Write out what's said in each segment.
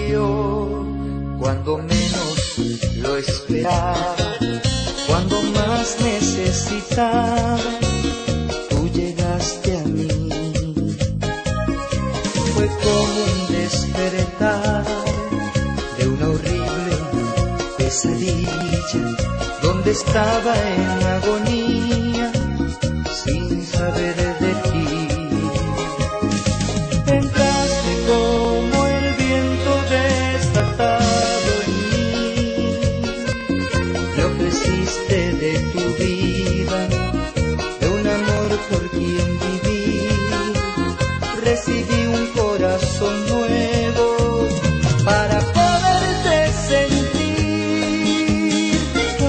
cambió cuando menos lo esperaba, cuando más necesitaba, tú llegaste a mí. Fue como un despertar de una horrible pesadilla, donde estaba en agonía sin saber de ti. Entraste como el viento desatado en mí, me ofreciste de tu vida, de un amor por quien vivir. Recibí un corazón nuevo para poderte sentir,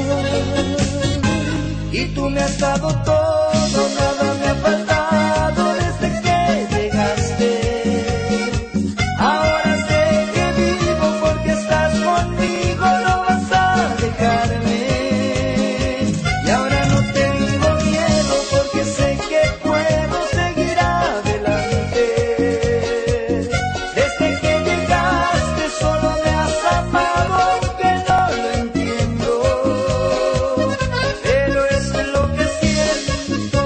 y tú me has dado todo, nada me ha faltado desde que llegaste. Ahora sé que vivo porque estás conmigo, no vas a dejarme. Y ahora no tengo miedo porque sé que puedo seguir adelante. Desde que llegaste solo me has amado, aunque no lo entiendo, pero es lo que siento.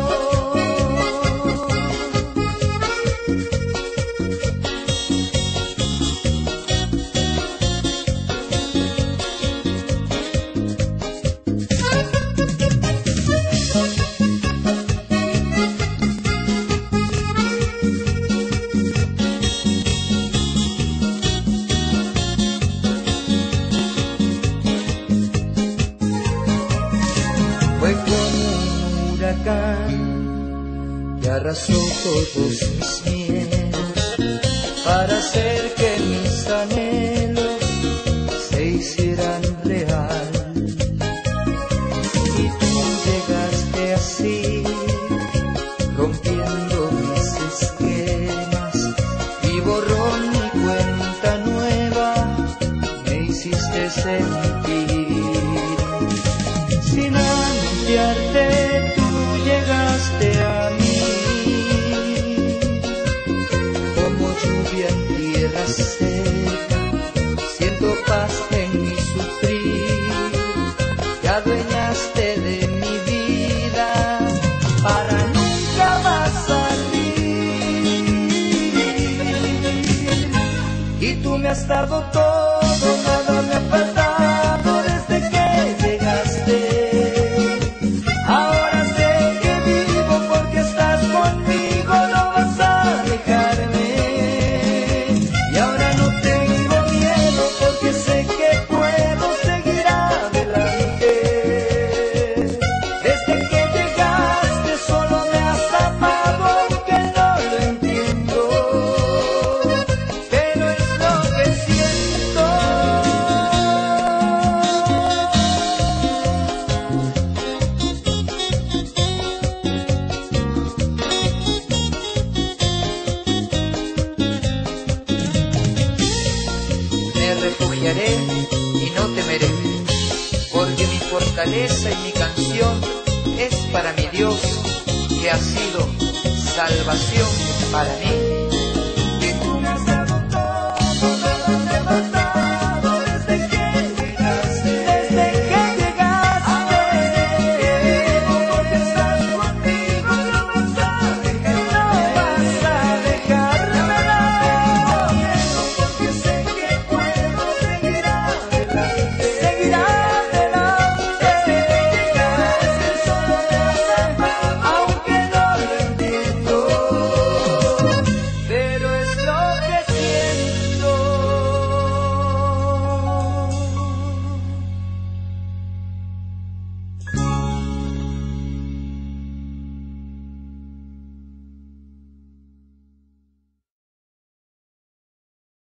Fue como un huracán que arrasó todos mis miedos para hacer que mis anhelos se hicieran real. Y tú llegaste así, rompiendo mis esquemas, y borrón y cuenta nueva me hiciste sentir. Sin anunciarte tú llegaste a mí, como lluvia en tierra seca, siento paz en mi sufrir. Te adueñaste de mi vida para nunca más salir, y tú me has dado todo, nada me ha faltado desde que llegaste. Ahora sé que vivo porque estás conmigo, no vas a dejarme. Y ahora no tengo miedo porque sé que puedo seguir adelante. Desde que llegaste solo me has amado, aunque no lo entiendo, pero es lo que siento. Me refugiaré y no temeré, porque mi fortaleza y mi canción es para mi Dios, que ha sido salvación para mí.